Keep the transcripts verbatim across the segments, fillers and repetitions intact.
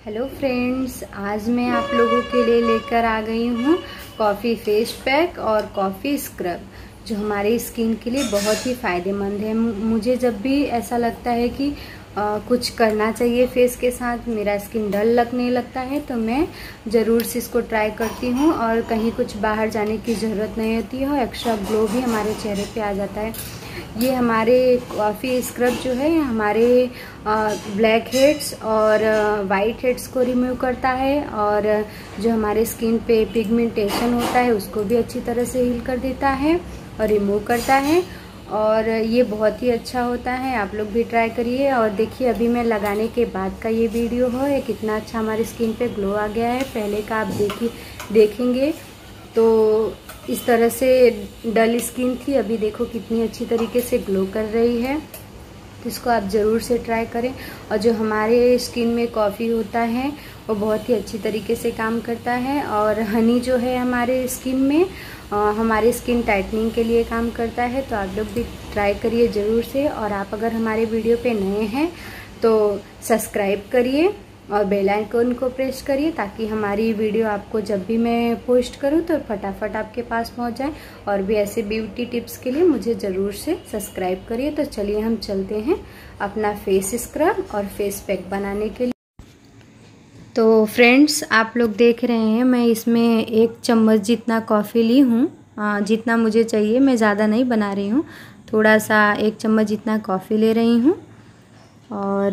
Hello friends, आज मैं आप लोगों के लिए लेकर आ गई हूँ कॉफ़ी फेस पैक और कॉफ़ी स्क्रब, जो हमारी स्किन के लिए बहुत ही फ़ायदेमंद है। मुझे जब भी ऐसा लगता है कि आ, कुछ करना चाहिए फेस के साथ, मेरा स्किन डल लगने लगता है, तो मैं ज़रूर से इसको ट्राई करती हूँ और कहीं कुछ बाहर जाने की ज़रूरत नहीं होती है और एक्स्ट्रा ग्लो भी हमारे चेहरे पे आ जाता है। ये हमारे कॉफ़ी स्क्रब जो है हमारे ब्लैक हेड्स और वाइट हेड्स को रिमूव करता है और जो हमारे स्किन पे पिगमेंटेशन होता है उसको भी अच्छी तरह से हील कर देता है और रिमूव करता है। और ये बहुत ही अच्छा होता है, आप लोग भी ट्राई करिए। और देखिए अभी मैं लगाने के बाद का ये वीडियो है, कितना अच्छा हमारी स्किन पे ग्लो आ गया है। पहले का आप देखिए देखेंगे तो इस तरह से डल स्किन थी, अभी देखो कितनी अच्छी तरीके से ग्लो कर रही है। तो इसको आप ज़रूर से ट्राई करें। और जो हमारे स्किन में कॉफ़ी होता है वो बहुत ही अच्छी तरीके से काम करता है और हनी जो है हमारे स्किन में आ, हमारे स्किन टाइटनिंग के लिए काम करता है। तो आप लोग भी ट्राई करिए ज़रूर से। और आप अगर हमारे वीडियो पे नए हैं तो सब्सक्राइब करिए और बेल आइकन को प्रेस करिए ताकि हमारी वीडियो आपको जब भी मैं पोस्ट करूं तो फटाफट आपके पास पहुंच जाए। और भी ऐसे ब्यूटी टिप्स के लिए मुझे ज़रूर से सब्सक्राइब करिए। तो चलिए हम चलते हैं अपना फेस स्क्रब और फेस पैक बनाने के लिए। तो फ्रेंड्स, आप लोग देख रहे हैं मैं इसमें एक चम्मच जितना कॉफ़ी ली हूँ, जितना मुझे चाहिए, मैं ज़्यादा नहीं बना रही हूँ, थोड़ा सा एक चम्मच जितना कॉफ़ी ले रही हूँ। और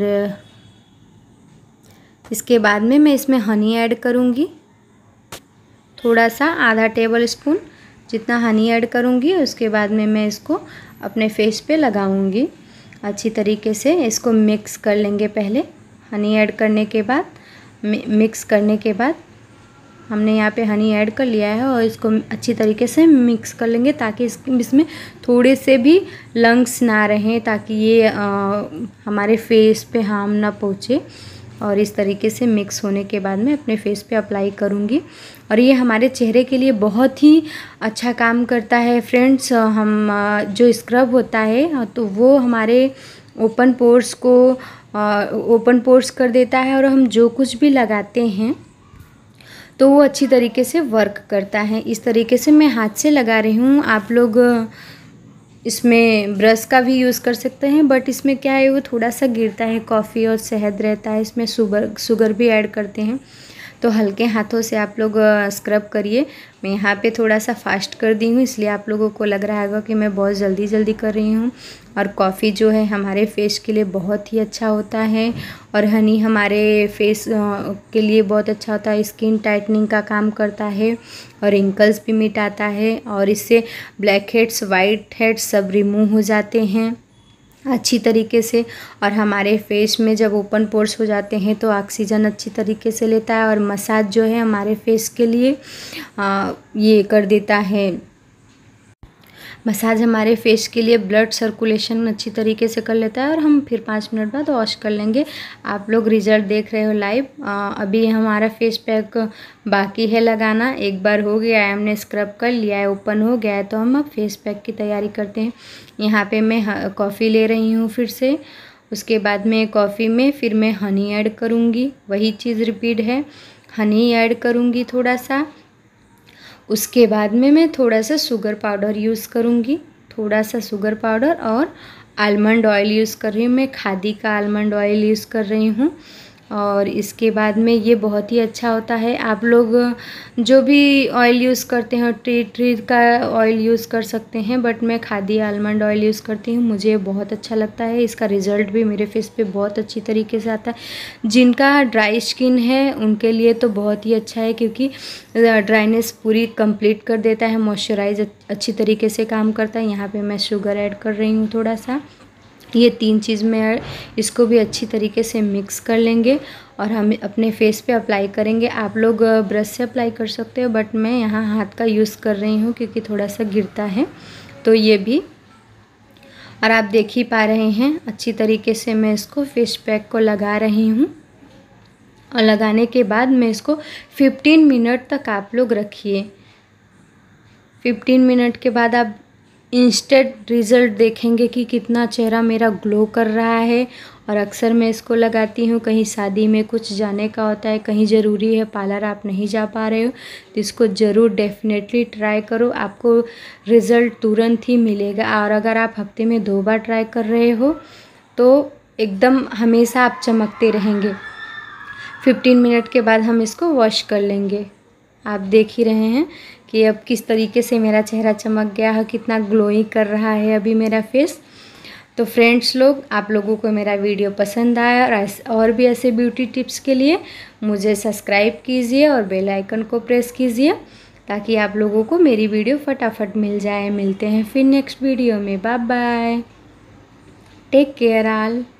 इसके बाद में मैं इसमें हनी ऐड करूँगी, थोड़ा सा आधा टेबल स्पून जितना हनी ऐड करूँगी। उसके बाद में मैं इसको अपने फेस पे लगाऊँगी अच्छी तरीके से। इसको मिक्स कर लेंगे पहले, हनी ऐड करने के बाद मिक्स करने के बाद हमने यहाँ पे हनी ऐड कर लिया है और इसको अच्छी तरीके से मिक्स कर लेंगे ताकि इसमें थोड़े से भी लंग्स ना रहें, ताकि ये आ, हमारे फेस पे हार्म ना पहुँचे। और इस तरीके से मिक्स होने के बाद मैं अपने फेस पे अप्लाई करूँगी और ये हमारे चेहरे के लिए बहुत ही अच्छा काम करता है। फ्रेंड्स, हम जो स्क्रब होता है तो वो हमारे ओपन पोर्स को ओपन पोर्स कर देता है और हम जो कुछ भी लगाते हैं तो वो अच्छी तरीके से वर्क करता है। इस तरीके से मैं हाथ से लगा रही हूँ, आप लोग इसमें ब्रश का भी यूज़ कर सकते हैं, बट इसमें क्या है वो थोड़ा सा गिरता है, कॉफ़ी और शहद रहता है, इसमें शुगर शुगर भी ऐड करते हैं, तो हल्के हाथों से आप लोग स्क्रब करिए। मैं यहाँ पे थोड़ा सा फास्ट कर दी हूँ, इसलिए आप लोगों को लग रहा होगा कि मैं बहुत जल्दी जल्दी कर रही हूँ। और कॉफ़ी जो है हमारे फेस के लिए बहुत ही अच्छा होता है और हनी हमारे फेस के लिए बहुत अच्छा होता है, स्किन टाइटनिंग का काम करता है और रिंकल्स भी मिटाता है और इससे ब्लैक हेड्स, वाइट हेड्स सब रिमूव हो जाते हैं अच्छी तरीके से। और हमारे फेस में जब ओपन पोर्स हो जाते हैं तो ऑक्सीजन अच्छी तरीके से लेता है और मसाज जो है हमारे फेस के लिए आ, ये कर देता है, मसाज हमारे फेस के लिए ब्लड सर्कुलेशन अच्छी तरीके से कर लेता है। और हम फिर पाँच मिनट बाद वॉश कर लेंगे। आप लोग रिजल्ट देख रहे हो लाइव। अभी हमारा फेस पैक बाकी है लगाना, एक बार हो गया है, हमने स्क्रब कर लिया है, ओपन हो गया है, तो हम अब फेस पैक की तैयारी करते हैं। यहाँ पे मैं कॉफ़ी ले रही हूँ फिर से, उसके बाद में कॉफ़ी में फिर मैं हनी ऐड करूँगी, वही चीज़ रिपीट है, हनी ऐड करूँगी थोड़ा सा। उसके बाद में मैं थोड़ा सा शुगर पाउडर यूज़ करूँगी, थोड़ा सा शुगर पाउडर और आलमंड ऑयल यूज़ कर रही हूँ, मैं खादी का आलमंड ऑयल यूज़ कर रही हूँ। और इसके बाद में ये बहुत ही अच्छा होता है, आप लोग जो भी ऑयल यूज़ करते हैं ट्री ट्री का ऑयल यूज़ कर सकते हैं, बट मैं खादी आलमंड ऑयल यूज़ करती हूँ, मुझे बहुत अच्छा लगता है। इसका रिज़ल्ट भी मेरे फेस पे बहुत अच्छी तरीके से आता है। जिनका ड्राई स्किन है उनके लिए तो बहुत ही अच्छा है, क्योंकि ड्राइनेस पूरी कंप्लीट कर देता है, मॉइस्चराइज अच्छी तरीके से काम करता है। यहाँ पे मैं शुगर ऐड कर रही हूँ थोड़ा सा, ये तीन चीज़ में इसको भी अच्छी तरीके से मिक्स कर लेंगे और हम अपने फेस पे अप्लाई करेंगे। आप लोग ब्रश से अप्लाई कर सकते हो, बट मैं यहाँ हाथ का यूज़ कर रही हूँ क्योंकि थोड़ा सा गिरता है, तो ये भी। और आप देख ही पा रहे हैं अच्छी तरीके से मैं इसको फेस पैक को लगा रही हूँ। और लगाने के बाद मैं इसको फिफ्टीन मिनट तक आप लोग रखिए। फिफ्टीन मिनट के बाद आप इंस्टेंट रिज़ल्ट देखेंगे कि कितना चेहरा मेरा ग्लो कर रहा है और अक्सर मैं इसको लगाती हूँ कहीं शादी में कुछ जाने का होता है, कहीं ज़रूरी है, पार्लर आप नहीं जा पा रहे हो तो इसको ज़रूर डेफिनेटली ट्राई करो, आपको रिज़ल्ट तुरंत ही मिलेगा। और अगर आप हफ्ते में दो बार ट्राई कर रहे हो तो एकदम हमेशा आप चमकते रहेंगे। फिफ्टीन मिनट के बाद हम इसको वॉश कर लेंगे। आप देख ही रहे हैं कि अब किस तरीके से मेरा चेहरा चमक गया है, कितना ग्लोइंग कर रहा है अभी मेरा फेस। तो फ्रेंड्स लोग, आप लोगों को मेरा वीडियो पसंद आया और और भी ऐसे ब्यूटी टिप्स के लिए मुझे सब्सक्राइब कीजिए और बेल आइकन को प्रेस कीजिए ताकि आप लोगों को मेरी वीडियो फटाफट मिल जाए। मिलते हैं फिर नेक्स्ट वीडियो में। Bye bye, take care all.